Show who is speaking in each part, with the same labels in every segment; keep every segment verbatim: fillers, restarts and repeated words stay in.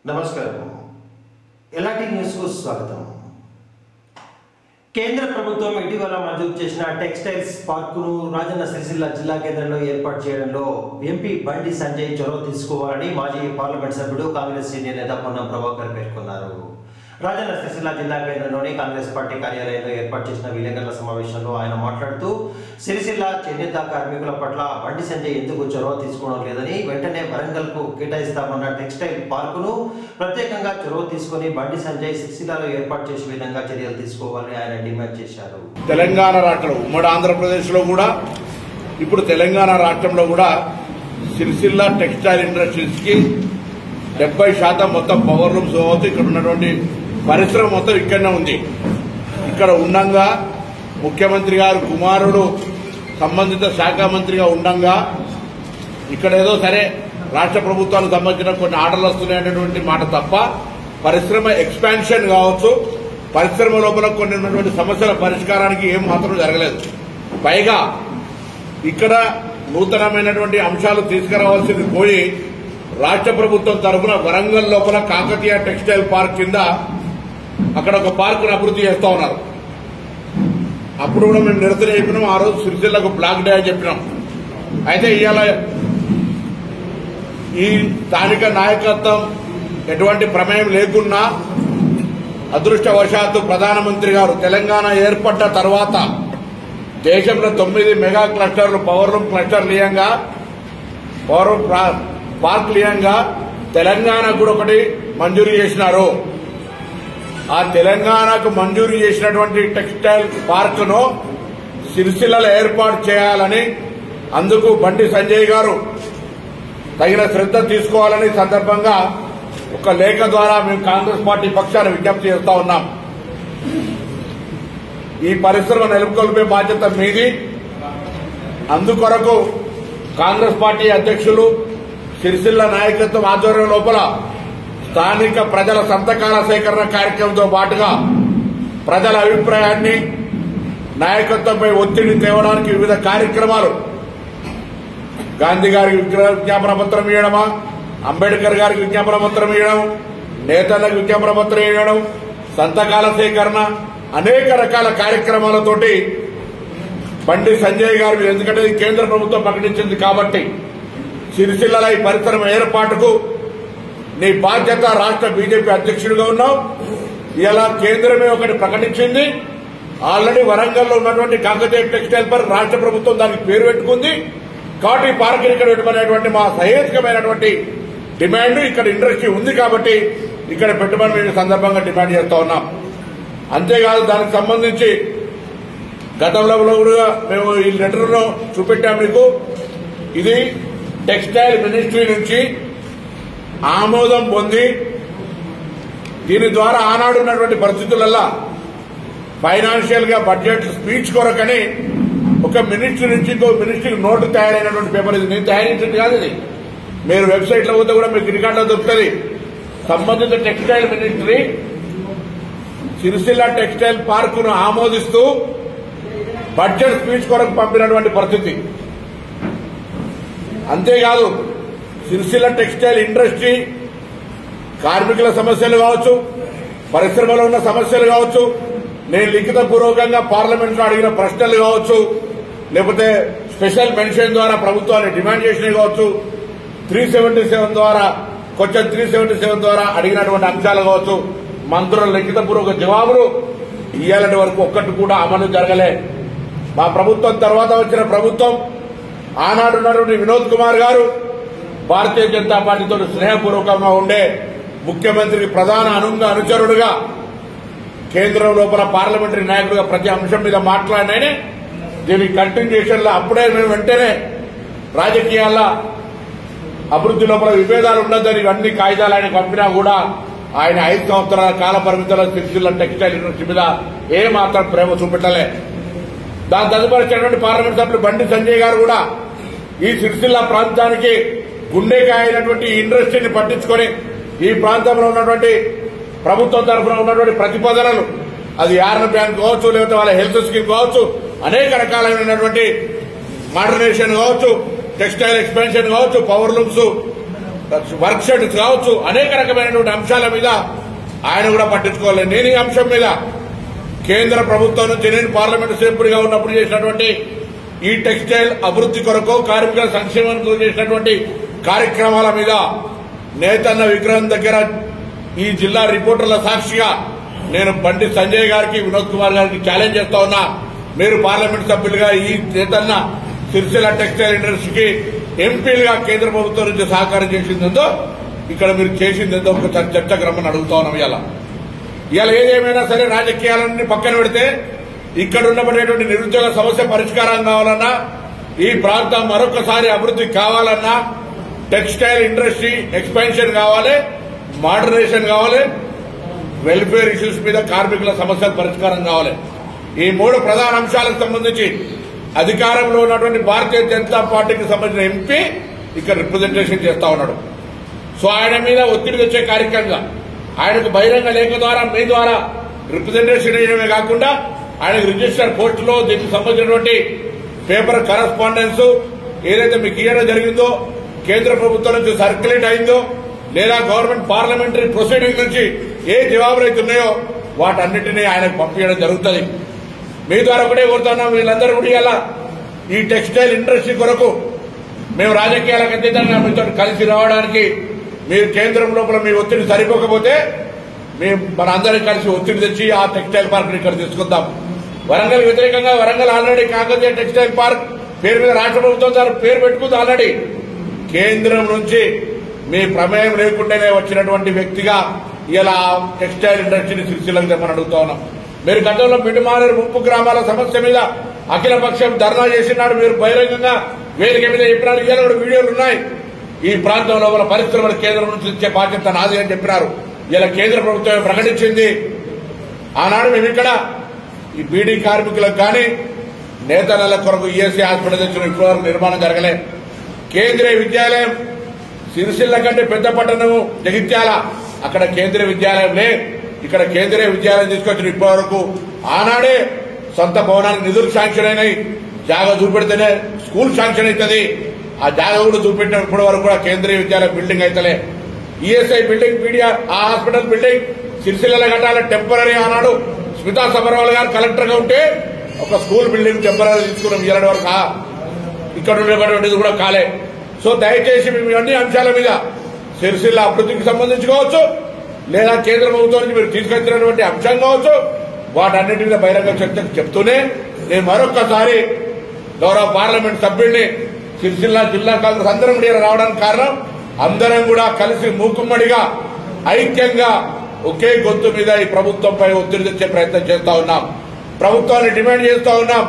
Speaker 1: నమస్కారం ఎలాంటి న్యూస్ కు స్వాగతం। కేంద్ర ప్రభుత్వం ఇటీవల మంజూరు చేసిన టెక్స్టైల్స్ పార్కును రాజన్న సిరిసిల్ల జిల్లా కేంద్రంలో ఏర్పాటు చేయడంలో ఎంపీ బండి సంజయ్ చొరవ తీసుకోవాలని మాజీ పార్లమెంట్ సభ్యుడు కాంగ్రెస్ సీనియర్ నేత పొన్నం ప్రభాకర్ పేర్కొన్నారు। రాజన్న సిరిసిల్ల జిల్లా కేంద్రంలోని కాంగ్రెస్ పార్టీ కార్యాలయంలో ఏర్పాటు చేసిన విలేకరుల సమావేశంలో ఆయన మాట్లాడుతూ సిరిసిల్ల చేనేత కార్మికుల పట్ల బండి సంజయ్ ఎందుకు చొరవ తీసుకోవడం లేదని, వెంటనే వరంగల్ కు కేటాయిస్తామన్న టెక్స్టైల్ పార్కును ప్రత్యేకంగా చొరవ తీసుకుని బండి సంజయ్ సిరిసిల్లలో ఏర్పాటు చేసే విధంగా చర్యలు తీసుకోవాలని ఆయన డిమాండ్ చేశారు।
Speaker 2: తెలంగాణ రాష్ట్రం ఉమ్మడి ఆంధ్రప్రదేశ్ లో కూడా ఇప్పుడు తెలంగాణ రాష్ట్రంలో కూడా సిరిసిల్ల టెక్స్టైల్ ఇండస్ట్రీస్ కి డెబ్బై శాతం మొత్తం పవర్ రూమ్స్ కావచ్చు, ఇక్కడ ఉన్నటువంటి పరిశ్రమ మొత్తం ఇక్కడనే ఉంది। ఇక్కడ ఉండంగా ముఖ్యమంత్రి గారు కుమారుడు సంబంధిత శాఖ మంత్రిగా ఉండంగా ఇక్కడ ఏదో సరే రాష్ట్ర ప్రభుత్వానికి సంబంధించిన కొన్ని ఆర్డర్లు వస్తున్నాయనేటువంటి మాట తప్ప పరిశ్రమ ఎక్స్పాన్షన్ కావచ్చు, పరిశ్రమ లోపల కొన్ని ఉన్నటువంటి సమస్యల పరిష్కారానికి ఏం మాత్రం జరగలేదు। పైగా ఇక్కడ నూతనమైనటువంటి అంశాలు తీసుకురావాల్సింది పోయి రాష్ట్ర ప్రభుత్వం తరఫున వరంగల్ లోపల కాకతీయ టెక్స్టైల్ పార్క్ కింద అక్కడ ఒక పార్కును అభివృద్ధి చేస్తా ఉన్నారు। అప్పుడు కూడా మేము నిరసన చెప్పినాం, ఆ రోజు సిరిసిల్లకు బ్లాక్ డే అని చెప్పినాం। అయితే ఇవాళ ఈ స్థానిక నాయకత్వం ఎటువంటి ప్రమేయం లేకున్నా అదృష్టవశాత్తు ప్రధానమంత్రి గారు తెలంగాణ ఏర్పడ్డ తర్వాత దేశంలో తొమ్మిది మెగా క్లస్టర్లు పవర్ రూమ్ క్లస్టర్ లీయంగా పవర్ రూమ్ పార్క్ లీయంగా తెలంగాణకు కూడా ఒకటి మంజూరు చేసినారు। ఆ తెలంగాణకు మంజూరు చేసినటువంటి టెక్స్టైల్ పార్కును సిరిసిల్లలో ఏర్పాటు చేయాలని, అందుకు బండి సంజయ్ గారు తగిన శ్రద్ధ తీసుకోవాలని సందర్భంగా ఒక లేఖ ద్వారా మేము కాంగ్రెస్ పార్టీ పక్షాన విజ్ఞప్తి చేస్తా ఉన్నాం। ఈ పరిశ్రమ నెలకొల్పే బాధ్యత మీది। అందుకొరకు కాంగ్రెస్ పార్టీ అధ్యక్షులు సిరిసిల్ల నాయకత్వం ఆధ్వర్యం లోపల స్థానిక ప్రజల సంతకాల సేకరణ కార్యక్రమంతో పాటుగా ప్రజల అభిప్రాయాన్ని నాయకత్వంపై ఒత్తిడి తేవడానికి వివిధ కార్యక్రమాలు, గాంధీ గారికి విజ్ఞాపన పత్రం ఇవ్వడమా, అంబేద్కర్ గారికి విజ్ఞాపన పత్రం ఇవ్వడం, నేతలకు విజ్ఞాపన పత్రం ఇవ్వడం, సంతకాల సేకరణ, అనేక రకాల కార్యక్రమాలతోటి బండి సంజయ్ గారు, ఎందుకంటే కేంద్ర ప్రభుత్వం ప్రకటించింది కాబట్టి సిరిసిల్లలో ఈ పరిశ్రమ ఏర్పాటుకు నీ బాధ్యత రాష్ట్ర బీజేపీ అధ్యక్షుడిగా ఉన్నావు। ఇలా కేంద్రమే ఒకటి ప్రకటించింది, ఆల్రెడీ వరంగల్లో ఉన్నటువంటి కాకతీయ టెక్స్టైల్ పార్క్ రాష్ట్ర ప్రభుత్వం దానికి పేరు పెట్టుకుంది కాబట్టి ఈ పార్క్ ఇక్కడ పెట్టమనేటువంటి మా సహేతుకమైనటువంటి డిమాండ్, ఇక్కడ ఇండస్ట్రీ ఉంది కాబట్టి ఇక్కడ పెట్టమని మేము సందర్భంగా డిమాండ్ చేస్తా ఉన్నాం। అంతేకాదు దానికి సంబంధించి గతంలో కూడా మేము ఈ లెటర్లో చూపెట్టాం మీకు, ఇది టెక్స్టైల్ మినిస్ట్రీ నుంచి ఆమోదం పొంది దీని ద్వారా ఆనాడు ఉన్నటువంటి పరిస్థితులలో ఫైనాన్షియల్ గా బడ్జెట్ స్పీచ్ కొరకని ఒక మినిస్ట్రీ నుంచి ఇంకో మినిస్ట్రీకి నోటు తయారైనటువంటి పేపర్ ఇది, నేను తయారించింది కాదు ఇది, మీరు వెబ్సైట్ లో పోతే కూడా మీకు రికార్డులో దొరుకుతుంది। సంబంధిత టెక్స్టైల్ మినిస్ట్రీ సిరిసిల్ల టెక్స్టైల్ పార్కును ఆమోదిస్తూ బడ్జెట్ స్పీచ్ కొరకు పంపినటువంటి పరిస్థితి। అంతేకాదు సిరిసిల్ల టెక్స్టైల్ ఇండస్ట్రీ కార్మికుల సమస్యలు కావచ్చు, పరిశ్రమలో ఉన్న సమస్యలు కావచ్చు, నేను లిఖిత పూర్వకంగా పార్లమెంట్ లో అడిగిన ప్రశ్నలు కావచ్చు, లేకపోతే స్పెషల్ మెన్షన్ ద్వారా ప్రభుత్వాన్ని డిమాండ్ చేసినవి కావచ్చు, త్రీ సెవెంటీ సెవెన్ ద్వారా కొంచెం త్రీ సెవెంటీ సెవెన్ ద్వారా అడిగినటువంటి అంశాలు కావచ్చు, మంత్రుల లిఖిత పూర్వక జవాబులు ఇయ్యాలంటి వరకు ఒక్కటి కూడా అమలు జరగలే। మా ప్రభుత్వం తర్వాత వచ్చిన ప్రభుత్వం ఆనాడు ఉన్నటువంటి వినోద్ కుమార్ గారు భారతీయ జనతా పార్టీతో స్నేహపూర్వకంగా ఉండే ముఖ్యమంత్రికి ప్రధాన అనుంగ అనుచరుడుగా కేంద్రం లోపల పార్లమెంటరీ నాయకుడిగా ప్రతి అంశం మీద మాట్లాడిననే దీని కంటిన్యూషన్ లో అప్పుడే మేము వెంటనే రాజకీయాల్లో అభివృద్ధి లోపల విభేదాలు ఉండద్దని ఇవన్నీ కాగితాలు ఆయన పంపినా కూడా ఆయన ఐదు సంవత్సరాల కాల పరిమితుల సిరిసిల్ల టెక్స్టైల్ యూనివర్సిటీ మీద ఏ మాత్రం ప్రేమ చూపెట్టలే। దాని తదుపరి వచ్చినటువంటి పార్లమెంట్ సభ్యులు బండి సంజయ్ గారు కూడా ఈ సిరిసిల్ల ప్రాంతానికి గుండెకాయ అయినటువంటి ఇండస్ట్రీని పట్టించుకొని ఈ ప్రాంతంలో ఉన్నటువంటి ప్రభుత్వం తరఫున ఉన్నటువంటి ప్రతిపాదనలు, అది యార్న్ బ్యాంక్ కావచ్చు, లేకపోతే వాళ్ళ హెల్త్ స్కీమ్ కావచ్చు, అనేక రకాలైనటువంటి మోడర్నైజేషన్ కావచ్చు, టెక్స్టైల్ ఎక్స్పాన్షన్ కావచ్చు, పవర్ లూమ్స్ వర్క్ షెడ్స్ కావచ్చు, అనేక రకమైనటువంటి అంశాల మీద ఆయన కూడా పట్టించుకోవాలి. నేను ఈ అంశం మీద కేంద్ర ప్రభుత్వం నుంచి నేను పార్లమెంటు సభ్యుడిగా ఉన్నప్పుడు చేసినటువంటి ఈ టెక్స్టైల్ అభివృద్ది కొరకు, కార్మికుల సంక్షేమం కొరకు చేసినటువంటి కార్యక్రమాల మీద నేతన్న విగ్రహం దగ్గర ఈ జిల్లా రిపోర్టర్ల సాక్షిగా నేను బండి సంజయ్ గారికి, వినోద్ కుమార్ గారికి ఛాలెంజ్ చేస్తా ఉన్నా. మీరు పార్లమెంట్ సభ్యులుగా ఈ నేతన్న సిరిసిల్ల టెక్స్టైల్ ఇండస్ట్రీకి ఎంపీలుగా కేంద్ర ప్రభుత్వం నుంచి సహకారం చేసిందో, ఇక్కడ మీరు చేసిందేందో ఒక చర్చకు రమ్మని అడుగుతా ఉన్నాం. ఇలా ఇవాళ ఏదేమైనా సరే రాజకీయాలన్నీ పక్కన పెడితే ఇక్కడ ఉండబడేటువంటి నిరుద్యోగ సమస్య పరిష్కారం కావాలన్నా, ఈ ప్రాంతం మరొకసారి అభివృద్ధి కావాలన్నా, టెక్స్టైల్ ఇండస్ట్రీ ఎక్స్పాన్షన్ కావాలి, మోడర్నైజేషన్ కావాలి, వెల్ఫేర్ ఇష్యూస్ మీద కార్మికుల సమస్యల పరిష్కారం కావాలి. ఈ మూడు ప్రధాన అంశాలకు సంబంధించి అధికారంలో ఉన్నటువంటి భారతీయ జనతా పార్టీకి సంబంధించిన ఎంపీ ఇక్కడ రిప్రజెంటేషన్ చేస్తా ఉన్నాడు. సో ఆయన మీద ఒత్తిడి తెచ్చే కార్యక్రమంగా ఆయనకు బహిరంగ లేఖ ద్వారా, మీ ద్వారా రిప్రజెంటేషన్ చేయడమే కాకుండా ఆయనకు రిజిస్టర్ పోస్టులో దీనికి సంబంధించినటువంటి పేపర్ కరస్పాండెన్స్ ఏదైతే మీకు ఇవ్వడం జరిగిందో, కేంద్ర ప్రభుత్వం నుంచి సర్క్యులేట్ అయిందో, లేదా గవర్నమెంట్ పార్లమెంటరీ ప్రొసీడింగ్ నుంచి ఏ జవాబులు అయితే ఉన్నాయో వాటన్నిటినీ ఆయనకు పంపించడం జరుగుతుంది. మీ ద్వారా ఒకటే కోరుతున్నాం, వీళ్ళందరూ కూడా ఇలా ఈ టెక్స్టైల్ ఇండస్ట్రీ కొరకు మేము రాజకీయాలకు అతీతంగా మీతో కలిసి రావడానికి, మీరు కేంద్రం లోపల మీ ఒత్తిడి సరిపోకపోతే మేము మన అందరం కలిసి ఒత్తిడి తెచ్చి ఆ టెక్స్టైల్ పార్క్ ఇక్కడ తీసుకుందాం. వరంగల్ వ్యతిరేకంగా Warangal already Kakatiya textile park పేరు మీద రాష్ట్ర ప్రభుత్వం ద్వారా పేరు పెట్టుకుంది. ఆల్రెడీ కేంద్రం నుంచి మీ ప్రమేయం లేకుండానే వచ్చినటువంటి వ్యక్తిగా ఇలా టెక్స్టైల్ ఇండస్ట్రీని సిరిసిల్లకు తెమ్మని అడుగుతా ఉన్నాం. మీరు గతంలో మిడిమానేరు ముంపు గ్రామాల సమస్య మీద అఖిల పక్షం ధర్నా చేసినాడు. మీరు బహిరంగంగా వేదిక మీద చెప్పినారు. ఇలా కూడా వీడియోలు ఉన్నాయి. ఈ ప్రాంతంలో ఉన్న పరిస్థితులు కేంద్రం నుంచి ఇచ్చే బాధ్యత నాది అని చెప్పినారు. ఇలా కేంద్ర ప్రభుత్వం ప్రకటించింది. ఆనాడు మేము ఇక్కడ ఈ బీడీ కార్మికులకు కానీ, నేతల కొరకు ఈఎస్సీ హాస్పిటల్ తెచ్చిన ఇప్పటివరకు నిర్మాణం జరగలే. కేంద్రీయ విద్యాలయం సిరిసిల్ల కంటే పెద్ద పట్టణము జగిత్యాల, అక్కడ కేంద్రీయ విద్యాలయం లే. ఇక్కడ కేంద్రీయ విద్యాలయం తీసుకొచ్చిన ఇప్పటివరకు ఆనాడే సొంత భవనానికి నిధులు శాంక్షన్ అయినాయి. జాగా చూపెడితేనే స్కూల్ శాంక్షన్ అవుతుంది. ఆ జాగా కూడా చూపెట్టిన ఇప్పటి వరకు కూడా కేంద్రీయ విద్యాలయ బిల్డింగ్ అయితలే. ఈఎస్ఐ బిల్డింగ్, పీడిఆర్ ఆ హాస్పిటల్ బిల్డింగ్ సిరిసిల్ల కట్టాల టెంపరీ. ఆనాడు స్మితా సబర్వాల్ గారు కలెక్టర్ గా ఉంటే ఒక స్కూల్ బిల్డింగ్ టెంపరీ తీసుకున్నాం. ఇరవై వరకు ఇక్కడ ఉండేటువంటిది కూడా కాలే. సో దయచేసి మేము అన్ని అంశాల మీద సిరిసిల్ల అభివృద్ధికి సంబంధించి కావచ్చు, లేదా కేంద్ర ప్రభుత్వం నుంచి మీరు తీసుకొచ్చినటువంటి అంశం కావచ్చు, వాటన్నిటి మీద బహిరంగ చర్చకు చెప్తూనే నేను మరొక్కసారి గౌరవ పార్లమెంట్ సభ్యుడిని సిరిసిల్ల జిల్లా కాంగ్రెస్ అందరం కూడా రావడానికి కారణం, అందరం కూడా కలిసి మూకుమ్మడిగా ఐక్యంగా ఒకే గొంతు మీద ఈ ప్రభుత్వంపై ఒత్తిడి తెచ్చే ప్రయత్నం చేస్తా ఉన్నాం. ప్రభుత్వాన్ని డిమాండ్ చేస్తా ఉన్నాం.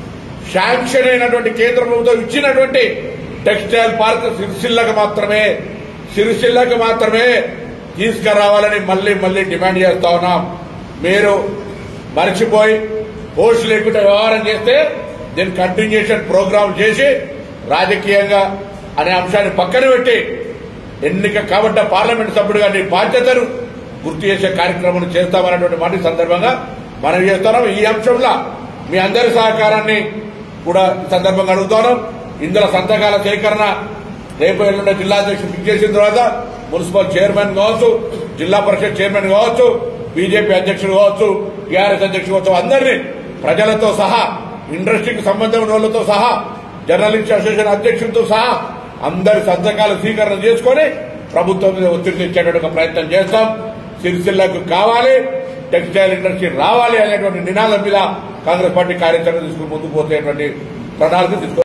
Speaker 2: శాంక్షన్ అయినటువంటి కేంద్ర ప్రభుత్వం ఇచ్చినటువంటి టెక్స్టైల్ పార్క్ సిరిసిల్లకు మాత్రమే సిరిసిల్లకు మాత్రమే తీసుకురావాలని మళ్లీ మళ్లీ డిమాండ్ చేస్తా ఉన్నాం. మీరు మర్చిపోయి పోస్ట్ లేకుండా వ్యవహారం చేస్తే దీన్ని కంటిన్యూషన్ ప్రోగ్రాం చేసి రాజకీయంగా అనే అంశాన్ని పక్కన పెట్టి ఎన్నిక కాబట్టి పార్లమెంట్ సభ్యుడిగా నీ బాధ్యతను గుర్తు చేసే కార్యక్రమం చేస్తామనేటువంటి మాట సందర్భంగా మనం చేస్తున్నాం. ఈ అంశంలో మీ అందరి సహకారాన్ని కూడా సందర్భంగా అడుగుతాను. ఇందులో సంతకాల సేకరణ రేపు ఎల్లుండి జిల్లా అధ్యక్షుడు ఫిక్స్ చేసిన తర్వాత మున్సిపల్ చైర్మన్ కావచ్చు, జిల్లా పరిషత్ చైర్మన్ కావచ్చు, బీజేపీ అధ్యక్షుడు కావచ్చు, టీఆర్ఎస్ అధ్యక్షుడు కావచ్చు, అందరినీ ప్రజలతో సహా, ఇండస్ట్రీకి సంబంధం ఉన్న వాళ్ళతో సహా, జర్నలిస్ట్ అసోసియేషన్ అధ్యక్షుడితో సహా అందరి సంతకాలు స్వీకరణ చేసుకుని ప్రభుత్వం మీద ఒత్తిడి తెచ్చేటువంటి ప్రయత్నం చేస్తాం. సిరిసిల్లకు కావాలి, టెక్స్టైల్ ఇండస్ట్రీ రావాలి అనేటువంటి నినాదం మీద కాంగ్రెస్ పార్టీ కార్యాచరణ తీసుకుని ముందుకు పోతేటువంటి ప్రణాళిక తీసుకు